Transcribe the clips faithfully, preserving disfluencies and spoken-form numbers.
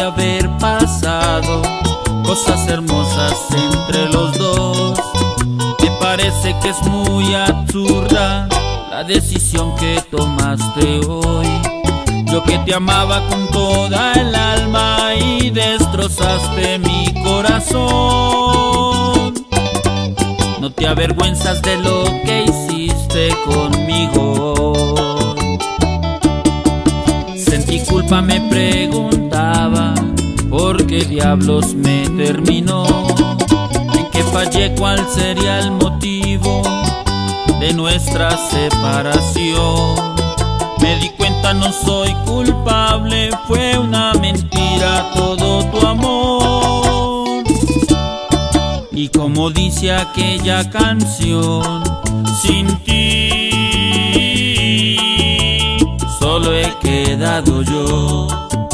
de haber pasado cosas hermosas entre los dos. Me parece que es muy absurda la decisión que tomaste hoy. Yo que te amaba con toda el alma y destrozaste mi corazón. No te avergüenzas de lo que hiciste conmigo. Sentí culpa, me preguntaba por qué diablos me terminó. En qué fallé, cuál sería el motivo de nuestra separación. Me di cuenta, no soy culpable, fue una mentira todo tu amor. Y como dice aquella canción, sin ti solo he quedado yo.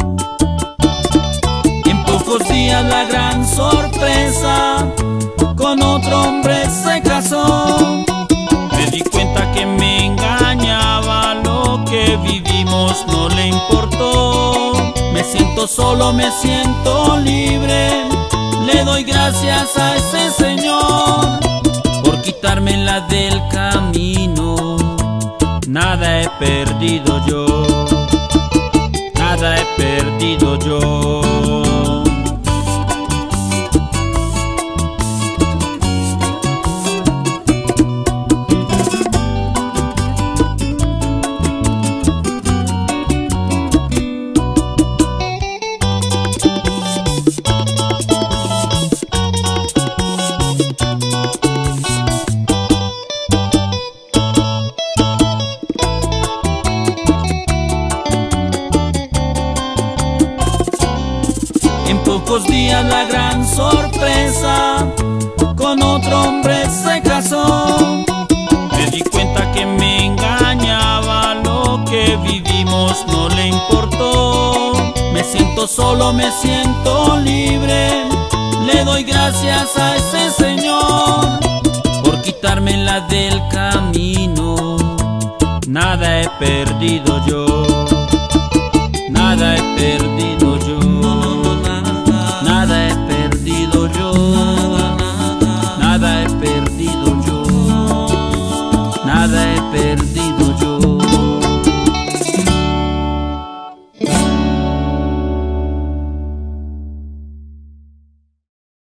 En pocos días la gran sorpresa, con otro hombre se casó. Me di cuenta que me engañaba, lo que vivimos no le importó. Me siento solo, me siento libre, le doy gracias a ese Señor por quitármela del camino. Nada he perdido yo, nada he perdido yo. En pocos días la gran sorpresa, con otro hombre se casó. Me di cuenta que me engañaba, lo que vivimos no le importó. Me siento solo, me siento libre, le doy gracias a ese Señor por quitármela del camino. Nada he perdido yo, nada he perdido yo. Nada he perdido yo, nada he perdido yo, nada he perdido.